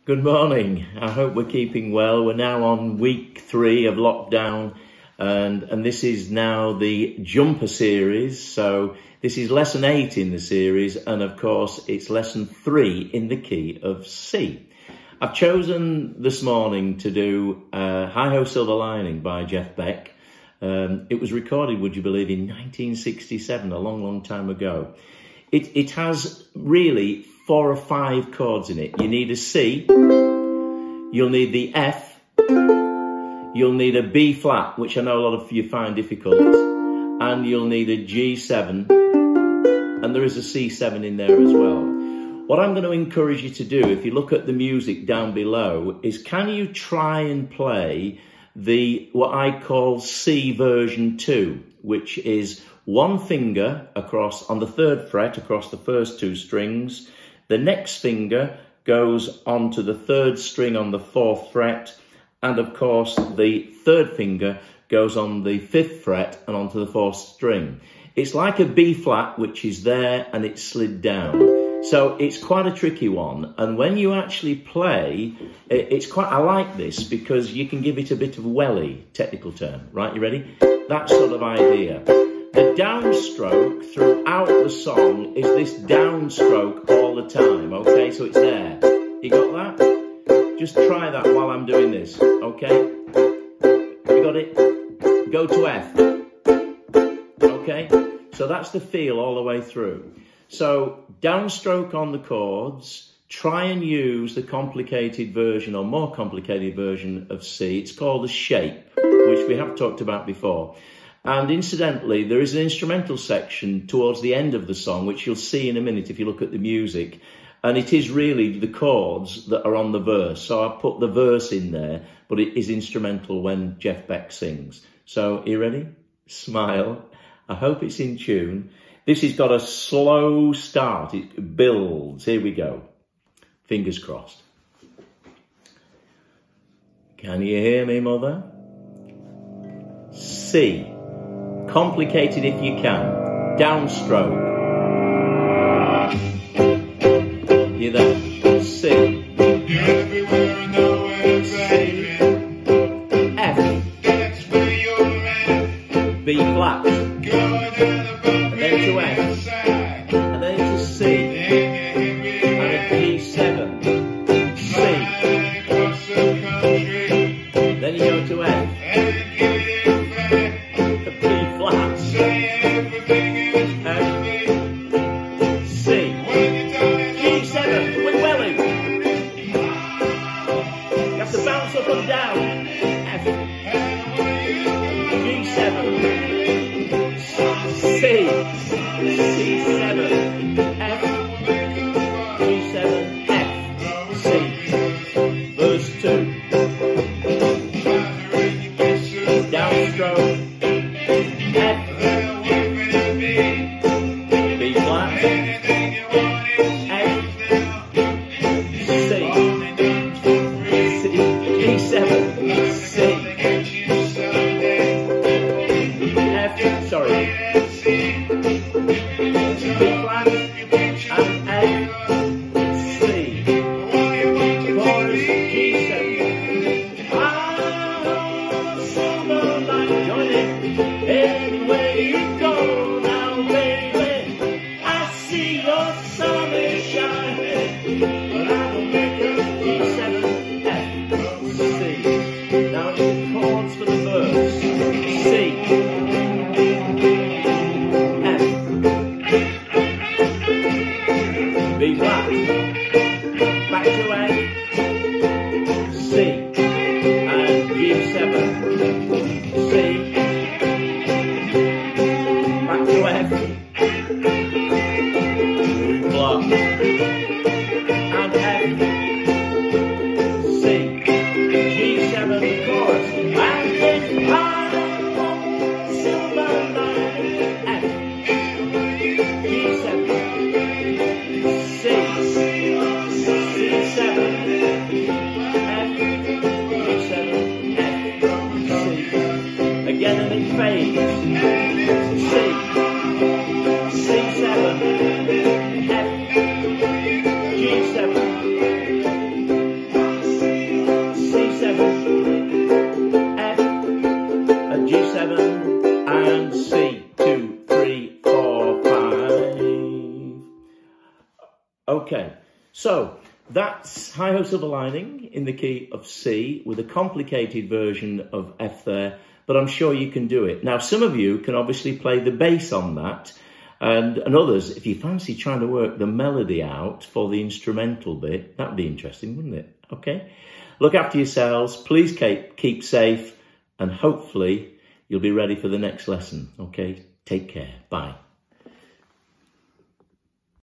Good morning. I hope we're keeping well. We're now on week 3 of lockdown and this is now the jumper series. So this is lesson 8 in the series and of course it's lesson 3 in the key of C. I've chosen this morning to do Hi Ho Silver Lining by Jeff Beck. It was recorded, would you believe, in 1967, a long time ago. It has really 4 or 5 chords in it. You need a C, you'll need the F, you'll need a B flat, which I know a lot of you find difficult, and you'll need a G7, and there is a C7 in there as well. What I'm going to encourage you to do, if you look at the music down below, is can you try and play what I call C version 2, which is 1 finger across on the 3rd fret across the first 2 strings. The next finger goes onto the 3rd string on the 4th fret, and of course the 3rd finger goes on the 5th fret and onto the 4th string. It's like a B flat, which is there and it's slid down. So it's quite a tricky one, and when you actually play, I like this because you can give it a bit of welly, technical term, right? You ready? That sort of idea. The downstroke throughout the song is this downstroke all the time, okay? So it's there. You got that? Just try that while I'm doing this, okay? You got it? Go to F, okay? So that's the feel all the way through. So downstroke on the chords, try and use the complicated version or more complicated version of C. It's called the shape, which we have talked about before. And incidentally, there is an instrumental section towards the end of the song, which you'll see in a minute if you look at the music. And it is really the chords that are on the verse. So I put the verse in there, but it is instrumental when Jeff Beck sings. So, are you ready? Smile. I hope it's in tune. This has got a slow start. It builds. Here we go. Fingers crossed. Can you hear me, mother? C. Complicated if you can. Downstroke. You there? C. You're everywhere and nowhere, baby. F. That's where you're at. B flat. Go down above And then to F. inside. And then to C. And a G7. C. Flying across the country. Then you go to F. And get it back. The B flat. Say everything is F. perfect. C. When you're done, it's G7 with welly. Okay, so that's Hi Ho Silver Lining in the key of C with a complicated version of F there, but I'm sure you can do it. Now, some of you can obviously play the bass on that, and others, if you fancy trying to work the melody out for the instrumental bit, that'd be interesting, wouldn't it? Okay, look after yourselves, please keep safe, and hopefully you'll be ready for the next lesson. Okay, take care, bye.